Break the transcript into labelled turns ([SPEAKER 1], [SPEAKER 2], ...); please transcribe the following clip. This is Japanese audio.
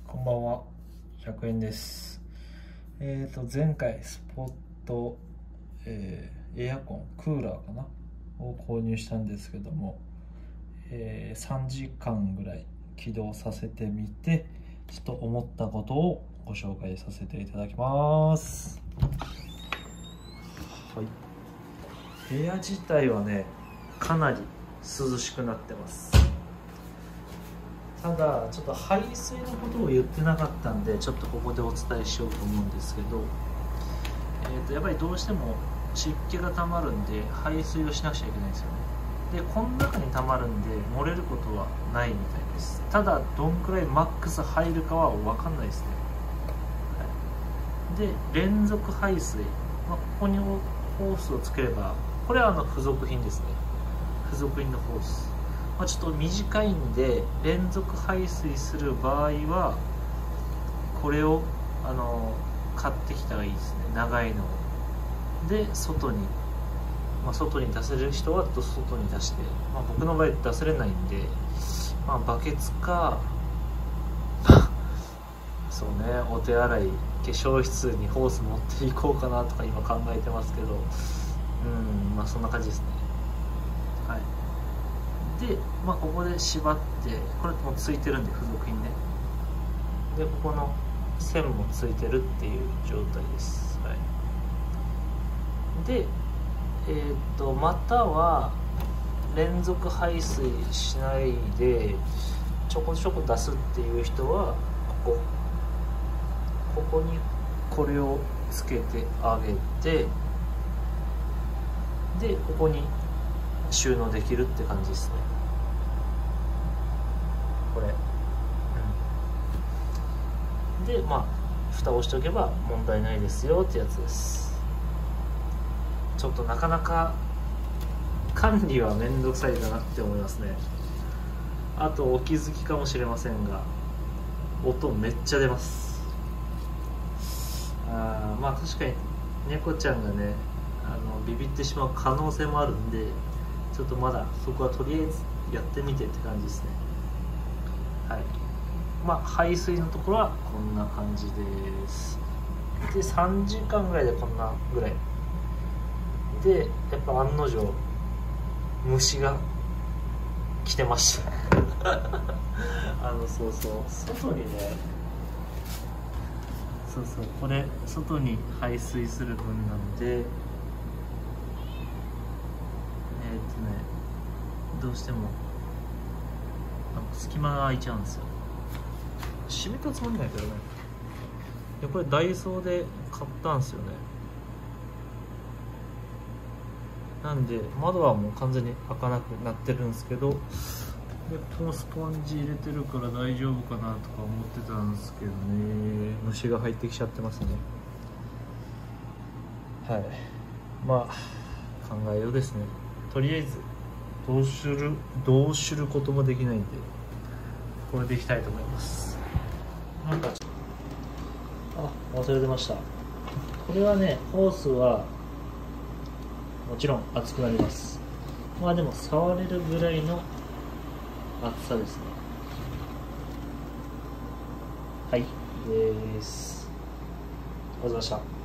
[SPEAKER 1] こんばんは、100円です。前回スポット、エアコン、クーラーかなを購入したんですけども、3時間ぐらい起動させてみて、ちょっと思ったことをご紹介させていただきます。はい。部屋自体はね、かなり涼しくなってます。ただちょっと排水のことを言ってなかったんで、ちょっとここでお伝えしようと思うんですけど、やっぱりどうしても湿気がたまるんで排水をしなくちゃいけないんですよね。でこの中にたまるんで漏れることはないみたいです。ただどんくらいマックス入るかは分かんないですね。はい、で連続排水、ここにホースをつければ、これは付属品ですね。付属品のホース、ちょっと短いんで連続排水する場合はこれを買ってきたらいいですね。長いので外に出せる人は外に出して、僕の場合出せれないんで、バケツかそうね、お手洗い化粧室にホース持っていこうかなとか今考えてますけど、そんな感じですね。はい。で、ここで縛って、これもついてるんで付属品ね。でここの線もついてるっていう状態です。はい、でまたは連続排水しないでちょこちょこ出すっていう人はここにこれをつけてあげて、でここに収納できるって感じですね。これ、で蓋をしておけば問題ないですよってやつです。ちょっとなかなか管理は面倒くさいだなって思いますね。あとお気づきかもしれませんが、音めっちゃ出ます。確かに猫ちゃんがねビビってしまう可能性もあるんで、ちょっとまだそこはとりあえずやってみてって感じですね。はい。排水のところはこんな感じです。で3時間ぐらいでこんなぐらいで、やっぱ案の定虫が来てましたそう外にね、これ外に排水する分なので、どうしても隙間が空いちゃうんですよ。閉めたつもりないけどね。これダイソーで買ったんですよね。なんで窓はもう完全に開かなくなってるんですけど、でこのスポンジ入れてるから大丈夫かなとか思ってたんですけどね、虫が入ってきちゃってますね。はい。考えようですね。とりあえずどうすることもできないんで、これでいきたいと思います。忘れてました。これはね、ホースはもちろん熱くなります。でも触れるぐらいの熱さですね。はいです。ありがとうございました。